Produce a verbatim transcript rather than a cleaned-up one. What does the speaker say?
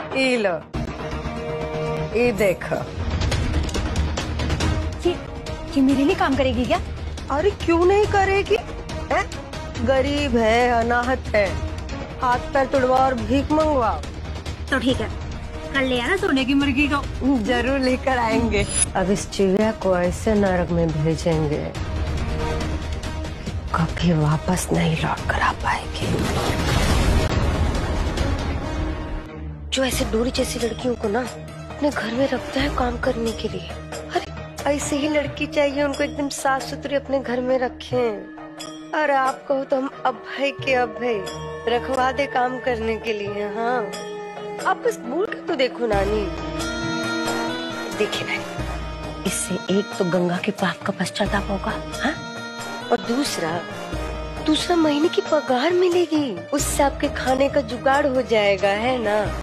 ये लो, ये देखो। ये ये मेरे लिए काम करेगी क्या? अरे क्यों नहीं करेगी है? गरीब है, अनाहत है, हाथ पैर तुड़वा और भीख मंगवाओ। तो ठीक है, कल ले आना सोने की मुर्गी को। जरूर लेकर आएंगे। अब इस चिड़िया को ऐसे नरक में भेजेंगे कभी वापस नहीं लौट कर आ पाएगी। जो ऐसे डोरी जैसी लड़कियों को ना अपने घर में रखता है काम करने के लिए, अरे ऐसे ही लड़की चाहिए उनको, एकदम साफ सुथरी अपने घर में रखें। अरे आप कहो तो हम अभय के अभय रखवा दे काम करने के लिए। हाँ, आप बस बोल के तो देखो नानी। देखिए नानी, इससे एक तो गंगा के पाप का पश्चाताप होगा, हाँ? और दूसरा दूसरा महीने की पगार मिलेगी, उससे आपके खाने का जुगाड़ हो जाएगा, है ना?